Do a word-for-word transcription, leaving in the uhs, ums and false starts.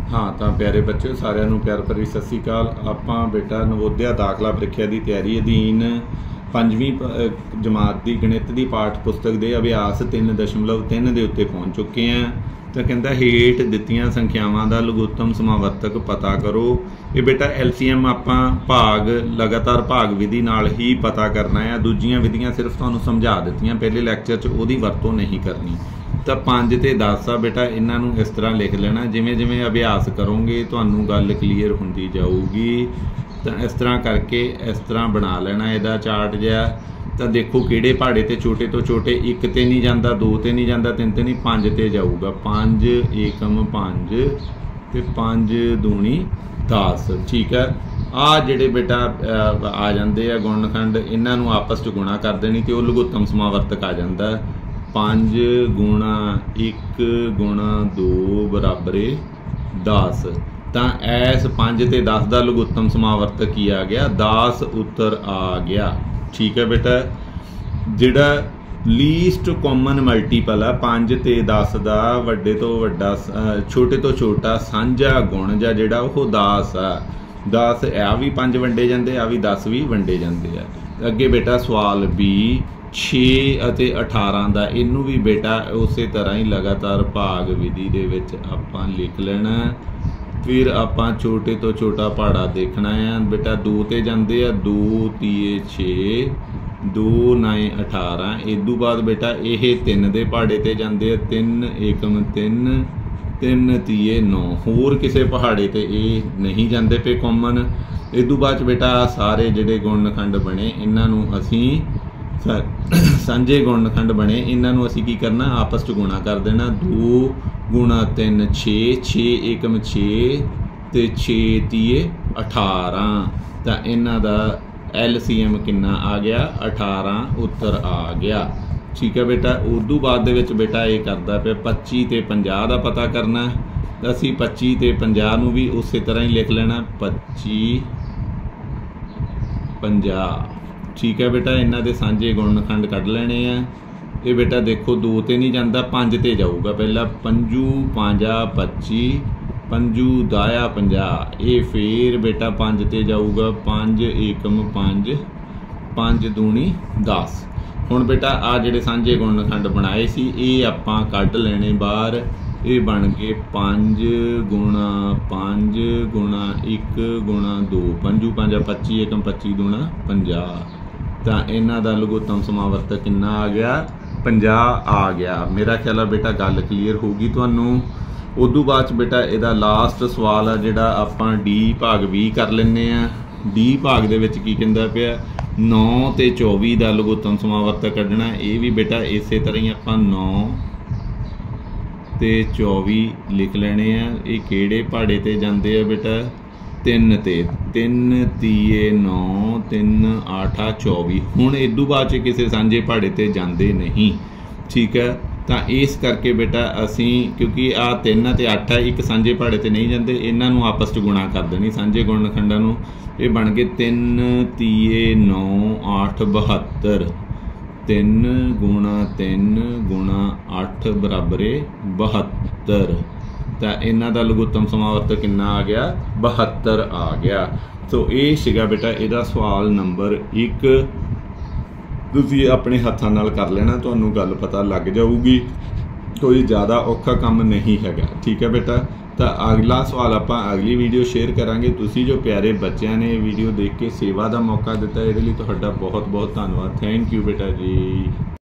हाँ तो प्यारे बच्चों सारिਆਂ ਨੂੰ प्यार भरी सत श्री अकाल। ਆਪਾਂ बेटा नवोदया दाखला ਪ੍ਰੀਖਿਆ ਦੀ ਤਿਆਰੀ ਅਧੀਨ ਪੰਜਵੀਂ जमात की गणित की पाठ पुस्तक के अभ्यास तीन दशमलव तीन के उत्ते पहुँच चुके हैं। तो कहता हेठ दित्तियां संख्यावां दा लघुत्तम समावर्तक पता करो। ये बेटा एल सी एम आपां भाग लगातार भाग विधि नाल ही पता करना है। दूजियां विधियां सिर्फ तुहानूं समझा दित्तियां पहले लैक्चर च, उहदी वरतों नहीं करनी। तो पाँच ते दस आ बेटा इन्हां नूं इस तरह लिख लेना, जिवें जिवें अभ्यास करोगे तुहानूं गल क्लीयर हुंदी जाऊगी। तो इस तरह करके इस तरह बना लेना इहदा चार्ट जिहा। तो देखो किहड़े पहाड़े ते छोटे तो छोटे एक ते नहीं जाता, दो ते नहीं जाता, तीन ते नहीं, पाँच ते जाऊगा। पाँच एकम पाँच ते पाँच दूनी दस। ठीक है, आ जिहड़े बेटा आ जाते हैं गुणनखंड, इन्हां नूं आपस च गुणा कर देनी तो लघुत्तम समावर्तक आ जाता है। पाँच गुणा एक गुणा दो बराबर दस। तो इस पाँच ते दस का लघुत्तम समावर्तक की आ गया, दस उत्तर आ गया। ठीक है बेटा, जिहड़ा लीस्ट कॉमन मल्टीपल है पाँच ते दस का वड्डे तो वड्डा छोटे तो छोटा साझा गुण जा जिहड़ा वो दस है। दस आ भी पाँच वंडे जाते, आ भी दस भी वंडे जाते हैं। अगे बेटा सवाल भी छे अते अठारह का, इनू भी बेटा उस तरह ही लगातार भाग विधि दे विच आपां लिख लेना। फिर आपां छोटे तो छोटा पहाड़ा देखना है बेटा। दो ते जाते हैं, दो तीए छे, दो नाए अठारह। इदू बाद बेटा ये तीन दे पहाड़े ते जाते हैं, तीन एकम तीन, तीन तीए नौ। होर किसी पहाड़े ते ये नहीं जाते पे कॉमन। इदू बाद बेटा सारे जिहड़े गुणनखंड बने इन्हां नूं असीं सांझे गुणनखंड बने, इन्हां नूं असीं की करना आपस च गुणा कर देना। दो गुणा तीन छे, छे एकम छे ते छे तीए अठारह। तो इन्हां दा एल सी एम किन्ना आ गया, अठारह उत्तर आ गया। ठीक है बेटा, उदू बाद दे विच बेटा ये करदा पे पच्ची ते पंजाह का पता करना। असीं पच्ची ते पंजाह नूं भी उस तरह ही लिख लेना, पच्ची पंजाह। ठीक है बेटा, इन्हां दे सांझे गुणनखंड कढ लेने हैं। ये बेटा देखो दो ते नहीं जाता, पाँच ते जाऊगा। पहला पंजू पाँजा पच्ची, पंजू दाया पंजाह। ये फिर बेटा पाँच ते जाऊगा, पाँच एकम पाँच, पाँच दूनी दस। हुण बेटा आ जिहड़े सांझे गुणनखंड बनाए सी ये आपां कढ लेने बाहर। ये बन गए पाँच गुणा पाँच गुणा एक गुणा दो, पंजू पाँजा पच्ची, एकम पच्ची दूना पंजाह। तो इन्हां दा लघुत्तम समावर्तक कितना आ गया, पंजाह आ गया। मेरा ख्याल है बेटा गल क्लीयर होगी तुहानूं। उदू बाद बेटा इहदा लास्ट सवाल है जिहड़ा आपां डी भाग भी कर लैने आ। डी भाग दे विच की कहंदा पिया, नौ ते चौबी का लघुत्तम समावर्तक कढना। ये भी बेटा इस तरह ही आपां नौ ते चौबी लिख लेने आ। ये किहड़े पहाड़े ते जाते हैं बेटा, तीन ते, तीन तीए नौ, तीन आठा चौबी। हुण इदू बाद किसी सांझे पहाड़े ते जाते नहीं। ठीक है, तो इस करके बेटा असी क्योंकि आ तीन ते अठ है, एक सांझे पहाड़े ते नहीं जाते, इन्हां नूं आपस च गुणा कर देनी सांझे गुणनखंडां नूं। ये बन गए तीन तीए नौ आठ बहत्तर। तीन गुणा तीन गुणा अठ बराबर बहत्तर। तो इन्हां दा लघुत्तम समावर्तक कितना आ गया, बहत्तर आ गया। तो ये सीगा बेटा इहदा सवाल नंबर एक। तुसीं अपने हत्थां नाल कर लेना, तुहानूं गल पता लग जाऊगी। कोई ज़्यादा औखा काम नहीं हैगा। ठीक है बेटा, तो अगला सवाल आपां अगली वीडियो शेयर करांगे। तुसीं जो प्यारे बच्चों ने वीडियो देख के सेवा का मौका दिता, इहदे लई तुहाडा बहुत बहुत धन्नवाद। थैंक यू बेटा जी।